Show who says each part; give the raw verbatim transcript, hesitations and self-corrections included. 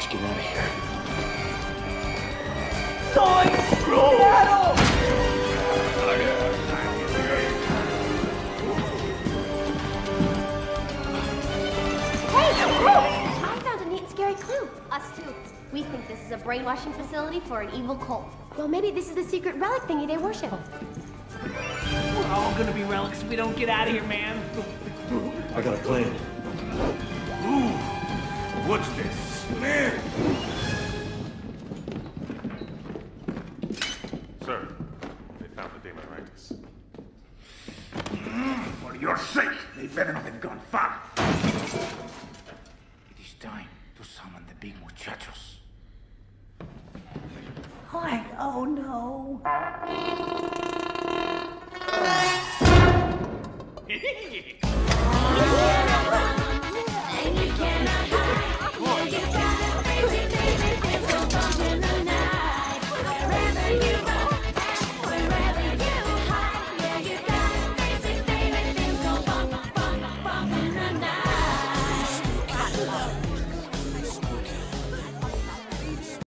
Speaker 1: get out of here.
Speaker 2: Toy! Battle!
Speaker 3: Hey, look! I found a neat and scary clue. Us too. We think this is a brainwashing facility for an evil cult. Well, maybe this is the secret relic thingy they worship.
Speaker 2: We're all gonna be relics if we don't get out of here, man.
Speaker 1: I got a plan.
Speaker 4: Ooh, what's this? Man!
Speaker 5: Sir, they found the demonitis.
Speaker 4: Mm, for your sake, they better not have gone far. It is time to summon the big muchachos.
Speaker 2: Like, oh no.
Speaker 4: Yeah.